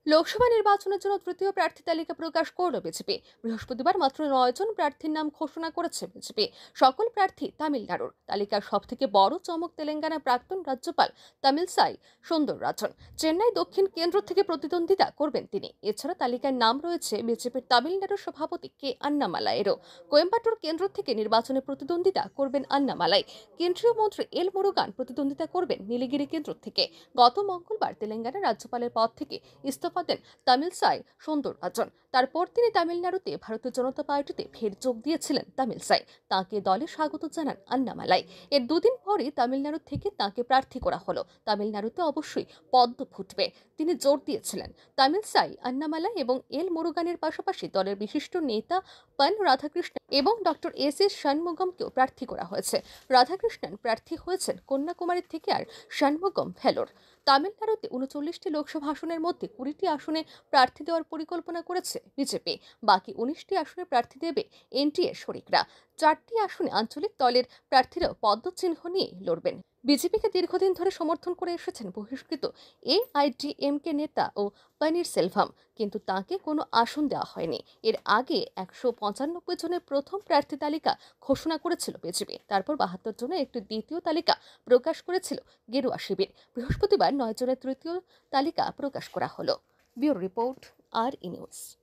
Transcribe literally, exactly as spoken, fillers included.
লোকসভা নির্বাচনের জন্য তৃতীয় প্রার্থী তালিকা প্রকাশ করল বিজেপি। বৃহস্পতিবার মাত্র নয় জন প্রার্থীর নাম ঘোষণা করেছে বিজেপি। সকল প্রার্থী তামিলনাড়ুর। তালিকার সব থেকে বড় চমক তেলেঙ্গানা প্রাক্তন রাজ্যপাল তামিলসাই সৌন্দররাজন। চেন্নাই দক্ষিণ কেন্দ্র থেকে প্রতিদ্বন্দ্বিতা করবেন তিনি। এছাড়া তালিকায় নাম রয়েছে বিজেপির তামিলনাড়ুর সভাপতি কে আন্নামালাইয়েরও। কোয়েম্বাটুর কেন্দ্র থেকে নির্বাচনে প্রতিদ্বন্দ্বিতা করবেন আন্নামালাই। কেন্দ্রীয় মন্ত্রী এল মুরুগান প্রতিদ্বন্দ্বিতা করবেন নীলগিরি কেন্দ্র থেকে। গত মঙ্গলবার তেলেঙ্গানা রাজ্যপালের পদ থেকে ইস্তফা দেন তামিলসাই সৌন্দররাজন। তারপর তিনি তামিলনাড়ুতে ভারতীয় জনতা পার্টিতে ফের যোগ দিয়েছিলেন তামিলসাই। তাকে দলে স্বাগত জানান আন্নামালাই। এর দুদিন পরে তামিলনাড়ু থেকে তাকে প্রার্থী করা হলো। তামিলনাড়ুতে অবশ্যই পদ্ম ফুটবে, তিনি জোর দিয়েছিলেন। তামিলসাই, আন্নামালাই এবং এল মুরুগানের পাশাপাশি দলের বিশিষ্ট নেতা পন রাধাকৃষ্ণন এবং ডক্টর এস এস ষণমুগমকেও প্রার্থী করা হয়েছে। রাধাকৃষ্ণন প্রার্থী হয়েছেন কন্যাকুমারী থেকে আর ষণমুগম ভেলোর। তামিলনাড়ুতে উনচল্লিশটি লোকসভা আসনের মধ্যে কুড়িটি আসনে প্রার্থী দেওয়ার পরিকল্পনা করেছে বিজেপি। বাকি উনিশটি আসনে প্রার্থী দেবে এনডিএ শরিকরা। চারটি আসনে আঞ্চলিক দলের প্রার্থীরাও পদ্মচিহ্ন নিয়ে লড়বেন। বিজেপিকে দীর্ঘদিন ধরে সমর্থন করে এসেছেন বহিষ্কৃত এআইডিএমকে নেতা ও পনির সেলভাম, কিন্তু তাকে কোনো আসন দেওয়া হয়নি। এর আগে একশো পঁচানব্বই জনের প্রথম প্রার্থী তালিকা ঘোষণা করেছিল বিজেপি। তারপর বাহাত্তর জনের একটি দ্বিতীয় তালিকা প্রকাশ করেছিল গেরুয়া শিবির। বৃহস্পতিবার নয় জনের তৃতীয় তালিকা প্রকাশ করা হলো। ব্যুরো রিপোর্ট, আর ই নিউজ।